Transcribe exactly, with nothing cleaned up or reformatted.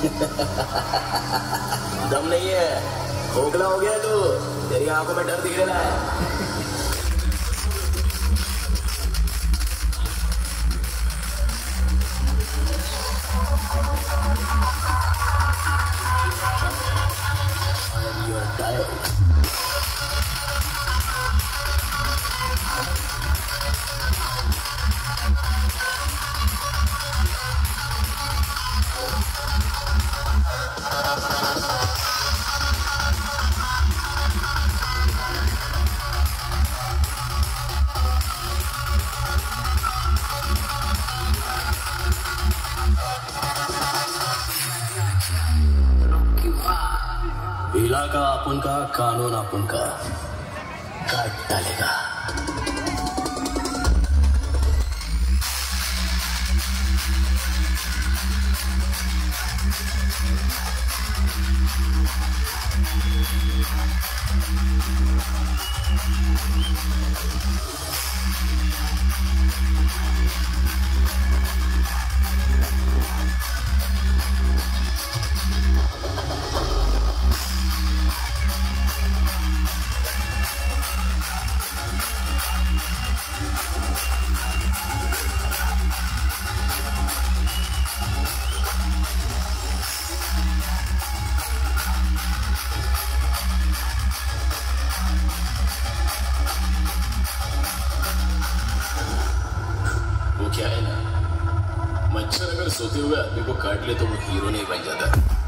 दम नहीं है, खोखला हो गया तू, तेरी आंखों में डर दिख रहा है। इलाका अपन का, कानून अपन का, काट डालेगा। क्या है ना, मच्छर अगर सोते हुए आदमी को काट ले तो वो हीरो नहीं बन जाता।